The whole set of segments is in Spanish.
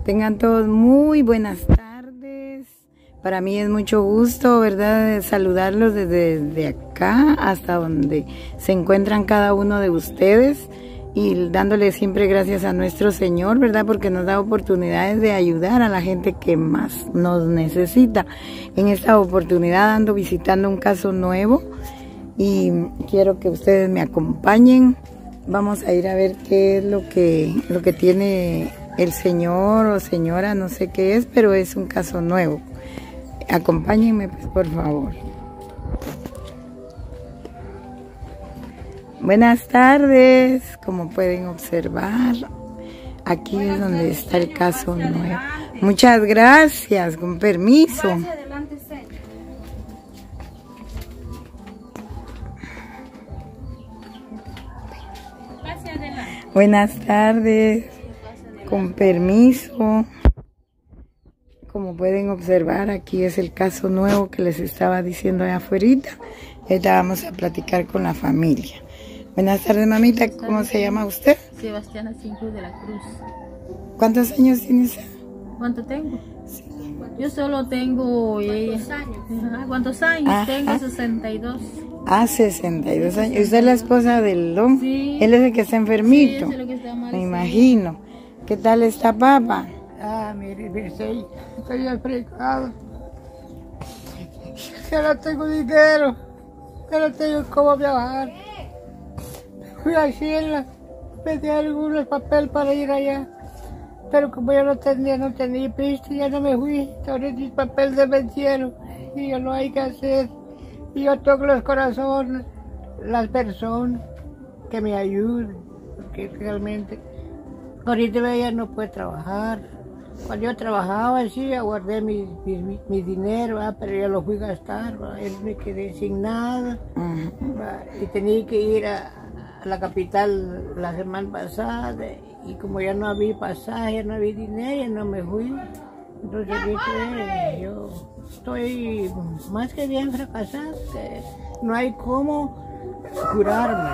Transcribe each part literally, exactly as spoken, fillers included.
Tengan todos muy buenas tardes. Para mí es mucho gusto, ¿verdad?, saludarlos desde, desde acá hasta donde se encuentran cada uno de ustedes y dándole siempre gracias a nuestro Señor, ¿verdad?, porque nos da oportunidades de ayudar a la gente que más nos necesita. En esta oportunidad ando visitando un caso nuevo y quiero que ustedes me acompañen. Vamos a ir a ver qué es lo que, lo que tiene el señor o señora, no sé qué es, pero es un caso nuevo. Acompáñenme, pues, por favor. Buenas tardes. Como pueden observar, aquí es donde está el caso nuevo. Muchas gracias, con permiso. Buenas tardes, con permiso. Como pueden observar, aquí es el caso nuevo que les estaba diciendo allá afuera. Ahorita vamos a platicar con la familia. Buenas tardes, mamita. ¿Cómo se llama usted? Sebastiana Cinco de la Cruz. ¿Cuántos años tiene usted? ¿Cuánto tengo? Sí. Yo solo tengo... ¿Cuántos años? Ajá, ¿cuántos años? Ajá. Tengo sesenta y dos. Ah, sesenta y dos años. ¿Usted es la esposa del don? Sí. Él es el que está enfermito. Sí, ese es lo que está mal, Me sí. imagino. ¿Qué tal está, papá? Ah, mire, mire, estoy, estoy afrecado. Que no tengo dinero, que no tengo cómo viajar. Fui a Hacienda, pedí algunos papeles para ir allá, pero como yo no tenía, no tenía pista, ya no me fui. Entonces mis papeles se vencieron y ya no hay que hacer. Y yo toco los corazones, las personas que me ayuden, porque realmente ahorita ella no puede trabajar. Cuando yo trabajaba, sí, aguardé mi, mi, mi, mi dinero, ¿va? Pero yo lo fui a gastar, ¿va? Él me quedé sin nada, ¿va? Y tenía que ir a, a la capital la semana pasada, y como ya no había pasaje, no había dinero, ya no me fui. Entonces dije, yo estoy más que bien fracasado, que no hay cómo curarme.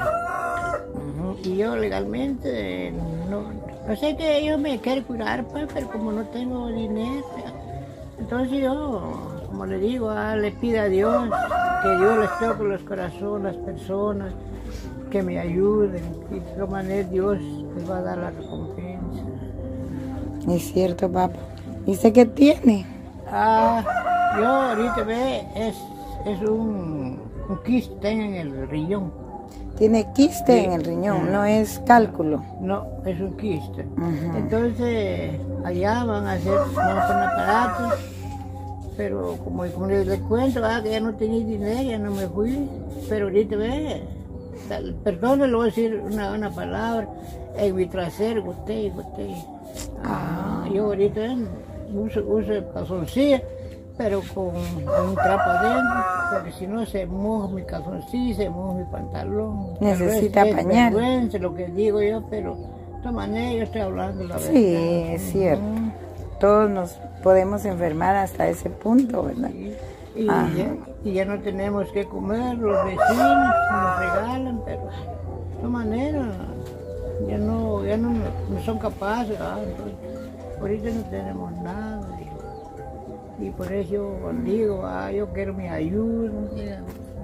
Y yo legalmente no, no sé que ellos me quieren curar, pues, pero como no tengo dinero, entonces yo, como le digo, ah, le pido a Dios que Dios les toque los corazones, las personas, que me ayuden, y de esa manera Dios les va a dar la recompensa. Es cierto, papá. ¿Y usted qué tiene? Ah, yo ahorita ve, es, es un, un quiste en el riñón. Tiene quiste Sí. en el riñón, Ajá. no es cálculo. No, es un quiste. Ajá. Entonces, allá van a hacer, van a poner aparatos, pero como, como les, les cuento, ah, que ya no tenía dinero, ya no me fui, pero ahorita ve, perdón, le voy a decir una, una palabra, en mi trasero, goté, goté. Ah, yo ahorita uso, uso calzoncillo, pero con, con un trapo adentro, porque si no se moja mi calzoncillo, se moja mi pantalón. Necesita es, es pañal. vergüenza lo que digo yo, pero de todas maneras yo estoy hablando la verdad. Sí, es cierto. Ujú. Todos nos podemos enfermar hasta ese punto, ¿verdad? Sí. Y, Ajá. ya, y ya no tenemos que comer, los vecinos nos regalan, pero de todas maneras ya no, ya no, no son capaces, ¿verdad? Entonces, ahorita no tenemos nada. Y, y por eso yo digo, ah, yo quiero mi ayuda. Mira,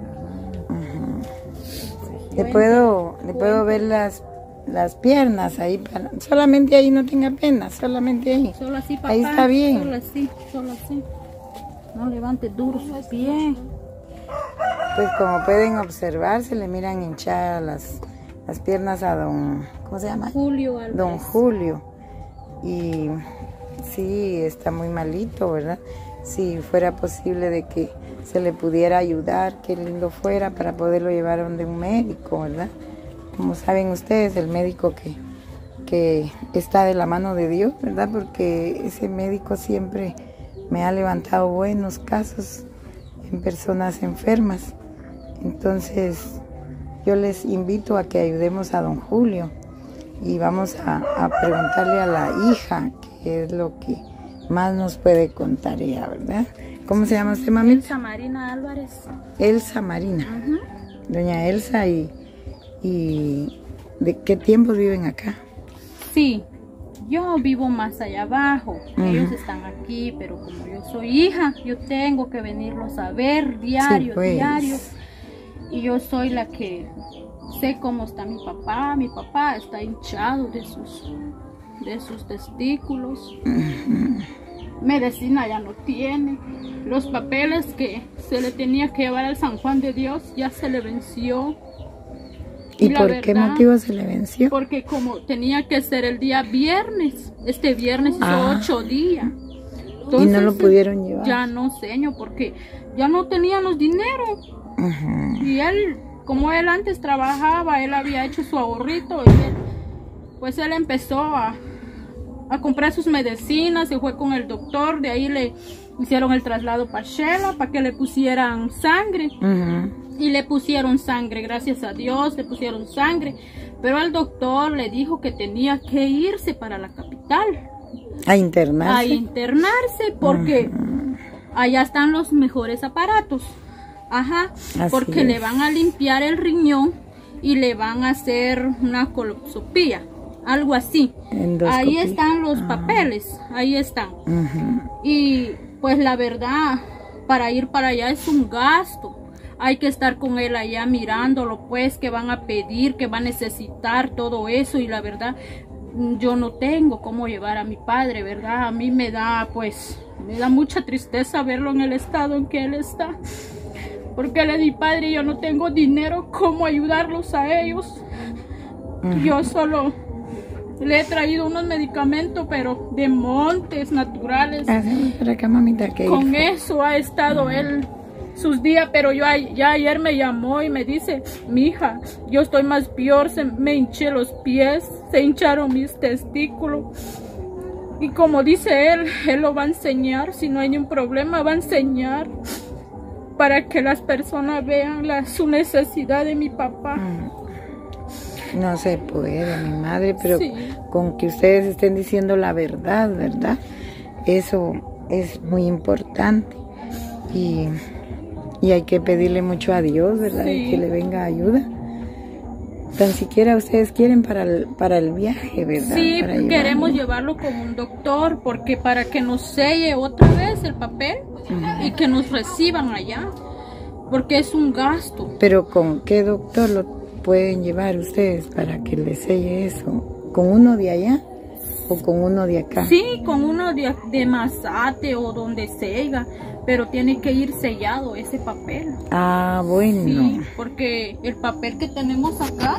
Le puedo, le puedo ver las, las piernas ahí, para, solamente ahí, no tenga pena, solamente ahí. solo así, papá. Ahí está bien. Solo así, solo así. No levante duro su pie. Pues como pueden observar, se le miran hinchadas las, las piernas a don, ¿cómo se llama? Julio Álvarez. Don Julio. Y sí, está muy malito, ¿verdad? Si fuera posible de que se le pudiera ayudar, qué lindo fuera para poderlo llevar a donde un médico, ¿verdad? Como saben ustedes, el médico que, que está de la mano de Dios, ¿verdad? Porque ese médico siempre me ha levantado buenos casos en personas enfermas. Entonces, yo les invito a que ayudemos a don Julio y vamos a, a preguntarle a la hija qué es lo que más nos puede contar ella, ¿verdad? ¿Cómo se llama usted, mami? Elsa Marina Álvarez. Elsa Marina. Ajá. Doña Elsa, y, y ¿de qué tiempos viven acá? Sí, yo vivo más allá abajo, uh-huh. ellos están aquí, pero como yo soy hija, yo tengo que venirlos a ver diario, sí, pues. diario. Y yo soy la que sé cómo está mi papá. Mi papá está hinchado de sus, de sus testículos. Uh-huh. Medicina ya no tiene. Los papeles que se le tenía que llevar al San Juan de Dios ya se le venció. ¿Y, ¿Y por verdad, qué motivo se le venció? Porque como tenía que ser el día viernes, este viernes hizo ah. ocho días. Entonces, y no lo pudieron llevar. Ya no, señor, porque ya no teníamos dinero. Uh-huh. Y él, como él antes trabajaba, él había hecho su ahorrito y él, pues él empezó a, a comprar sus medicinas, se fue con el doctor, de ahí le hicieron el traslado para Shela para que le pusieran sangre. Uh-huh. Y le pusieron sangre, gracias a Dios, le pusieron sangre. Pero el doctor le dijo que tenía que irse para la capital. A internarse. A internarse porque uh-huh. allá están los mejores aparatos. Ajá, así porque es. Le van a limpiar el riñón y le van a hacer una colposcopía, algo así. Endoscopía. Ahí están los uh-huh. papeles, ahí están. Uh-huh. Y pues la verdad, para ir para allá es un gasto. Hay que estar con él allá mirándolo, pues, que van a pedir, que va a necesitar todo eso. Y la verdad, yo no tengo cómo llevar a mi padre, ¿verdad? A mí me da, pues, me da mucha tristeza verlo en el estado en que él está. Porque él es mi padre y yo no tengo dinero, cómo ayudarlos a ellos. Uh-huh. Yo solo le he traído unos medicamentos, pero de montes naturales. Por acá, mamita, que con eso ha estado uh-huh. él sus días, pero yo ya ayer me llamó y me dice, mi hija, yo estoy más peor, se me hinché los pies, se hincharon mis testículos. Y como dice él, él lo va a enseñar, si no hay ningún problema, va a enseñar para que las personas vean la, su necesidad de mi papá. No se puede, mi madre, pero sí. con que ustedes estén diciendo la verdad, ¿verdad? Eso es muy importante. Y... Y hay que pedirle mucho a Dios, ¿verdad? Sí. Que le venga ayuda. Tan siquiera ustedes quieren para el, para el viaje, ¿verdad? Sí, para queremos llevarlo con un doctor, porque para que nos selle otra vez el papel uh-huh. y que nos reciban allá, porque es un gasto. Pero ¿con qué doctor lo pueden llevar ustedes para que les selle eso? ¿Con uno de allá o con uno de acá? Sí, con uno de, de Mazate o donde sella. Pero tiene que ir sellado ese papel. Ah, bueno. Sí, porque el papel que tenemos acá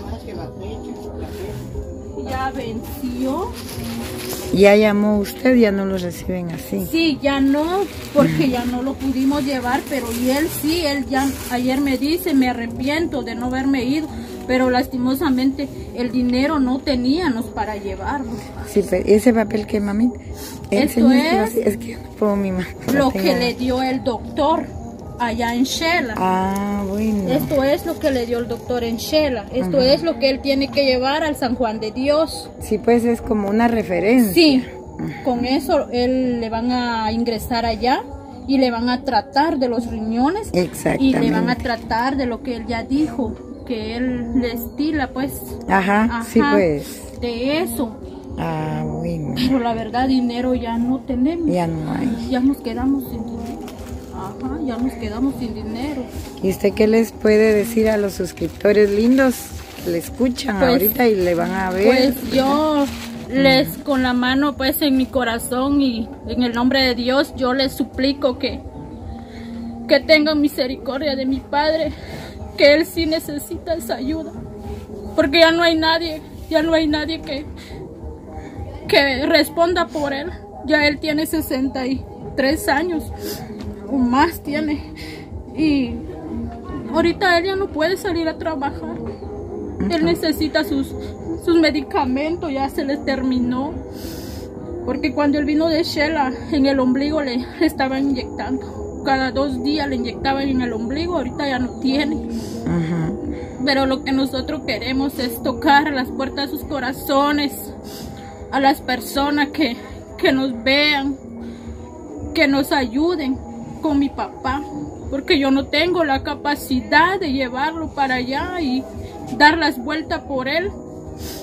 ya venció. ¿Ya llamó usted? ¿Ya no lo reciben así? Sí, ya no, porque ya no lo pudimos llevar, pero y él sí, él ya ayer me dice, me arrepiento de no haberme ido, pero lastimosamente el dinero no teníamos para llevarlo. Sí, pero ese papel que mami... Esto es, es que no puedo, mi mamá. Lo que le dio el doctor allá en Shela. Ah, bueno. Esto es lo que le dio el doctor en Shela. Esto uh-huh. es lo que él tiene que llevar al San Juan de Dios. Sí, pues es como una referencia. Sí, uh-huh. con eso él le van a ingresar allá y le van a tratar de los riñones. Exactamente. Y le van a tratar de lo que él ya dijo, que él le estila, pues. Ajá, Ajá sí, pues. De eso. Ah, bueno. Pero la verdad, dinero ya no tenemos. Ya no hay. Ya nos quedamos sin dinero. Ajá, ya nos quedamos sin dinero. ¿Y usted qué les puede decir a los suscriptores lindos que le escuchan pues, ahorita y le van a ver? Pues yo les, con la mano pues en mi corazón y en el nombre de Dios, yo les suplico que, que tengan misericordia de mi padre, que él sí necesita esa ayuda. Porque ya no hay nadie, ya no hay nadie que... que responda por él. Ya él tiene sesenta y tres años o más tiene, y ahorita él ya no puede salir a trabajar. Él necesita sus, sus medicamentos, ya se les terminó, porque cuando él vino de Shela, en el ombligo le, le estaban inyectando, cada dos días le inyectaban en el ombligo, ahorita ya no tiene. Uh-huh. Pero lo que nosotros queremos es tocar a las puertas de sus corazones, a las personas que, que nos vean, que nos ayuden con mi papá, porque yo no tengo la capacidad de llevarlo para allá y dar las vueltas por él.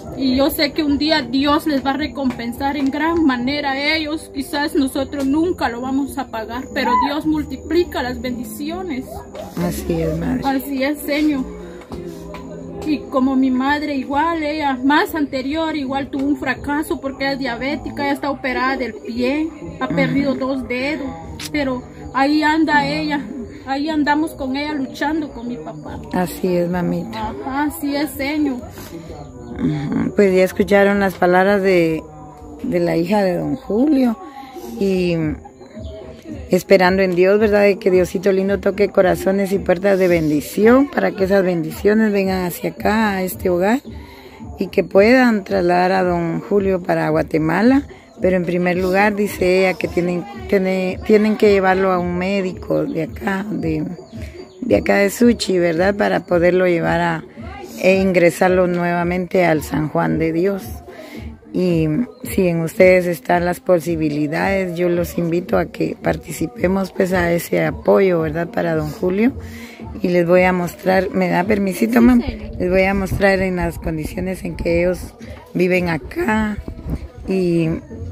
Y yo sé que un día Dios les va a recompensar en gran manera a ellos. Quizás nosotros nunca lo vamos a pagar, pero Dios multiplica las bendiciones. Así es, madre. Así es, Señor. Y como mi madre igual, ella más anterior, igual tuvo un fracaso porque ella es diabética, ella está operada del pie, ha perdido dos dedos, pero ahí anda ella, ahí andamos con ella luchando con mi papá. Así es, mamita. Ajá, así es, Señor. Pues ya escucharon las palabras de, de la hija de don Julio y esperando en Dios, ¿verdad? De que Diosito lindo toque corazones y puertas de bendición para que esas bendiciones vengan hacia acá, a este hogar, y que puedan trasladar a don Julio para Guatemala. Pero en primer lugar dice ella que tienen, tiene, tienen que llevarlo a un médico de acá, de, de acá de Suchi, ¿verdad? Para poderlo llevar a e ingresarlo nuevamente al San Juan de Dios. Y si en ustedes están las posibilidades, yo los invito a que participemos pues a ese apoyo, ¿verdad? Para don Julio. Y les voy a mostrar, ¿me da permisito, mamá? Les voy a mostrar en las condiciones en que ellos viven acá. Y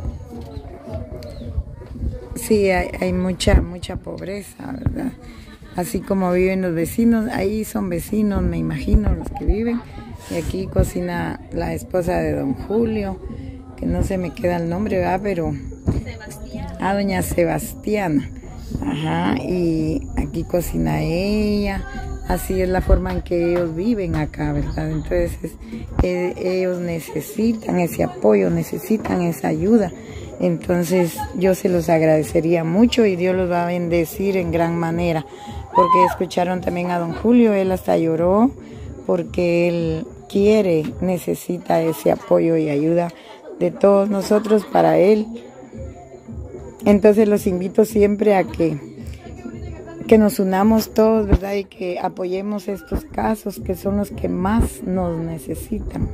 sí, hay, hay mucha, mucha pobreza, ¿verdad? Así como viven los vecinos, ahí son vecinos, me imagino, los que viven. Y aquí cocina la esposa de don Julio, que no se me queda el nombre, ¿verdad? Pero... Sebastiana. Ah, doña Sebastiana. Ajá, y aquí cocina ella. Así es la forma en que ellos viven acá, ¿verdad? Entonces, eh, ellos necesitan ese apoyo, necesitan esa ayuda. Entonces, yo se los agradecería mucho y Dios los va a bendecir en gran manera. Porque escucharon también a don Julio, él hasta lloró, porque él quiere, necesita ese apoyo y ayuda de todos nosotros para él. Entonces los invito siempre a que, que nos unamos todos, ¿verdad? Y que apoyemos estos casos que son los que más nos necesitan.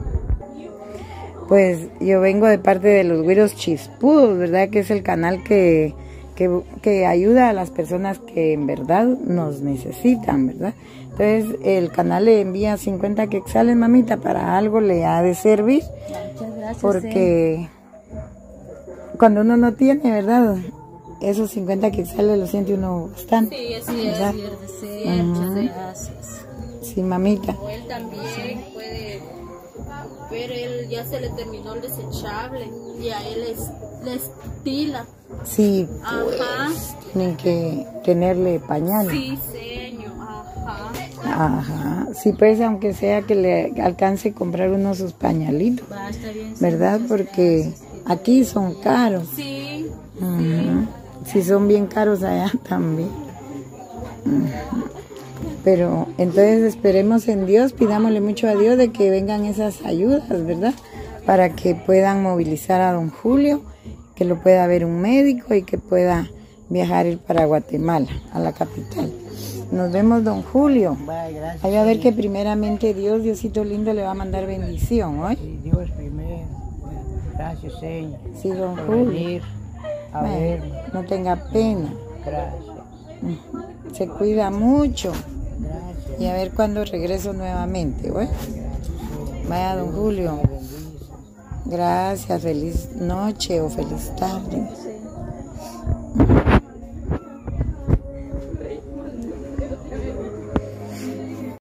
Pues yo vengo de parte de los Güiros Chispudos, ¿verdad? Que es el canal que... Que, que ayuda a las personas que en verdad nos necesitan, ¿verdad? Entonces el canal le envía cincuenta quetzales, mamita, para algo le ha de servir. Muchas gracias. Porque eh. cuando uno no tiene, ¿verdad? Esos cincuenta quetzales lo siente uno bastante. Sí, así es, así es, sí, uh-huh. Muchas gracias. Sí, mamita. O él también puede, pero él ya se le terminó el desechable y a él es, le estila. Sí, pues, ajá. Tienen que tenerle pañales. Sí, señor, ajá. Ajá, sí, pues aunque sea que le alcance a comprar uno sus pañalitos, va, está bien, ¿verdad? Sí, porque gracias. Aquí son caros. Sí, uh-huh. Sí, son bien caros allá también. Uh-huh. Pero entonces esperemos en Dios, pidámosle mucho a Dios de que vengan esas ayudas, ¿verdad? Para que puedan movilizar a don Julio, que lo pueda ver un médico y que pueda viajar ir para Guatemala, a la capital. Nos vemos, don Julio. Bye, gracias. Ahí va a ver que primeramente Dios, Diosito lindo, le va a mandar bendición, ¿oye? Sí, Dios primero. Gracias, Señor. Sí, don por Julio. venir a bueno, verme. no tenga pena. Gracias. Se cuida mucho. Gracias. Y a ver cuándo regreso nuevamente, ¿oye? Vaya, don Julio. Gracias, feliz noche o feliz tarde.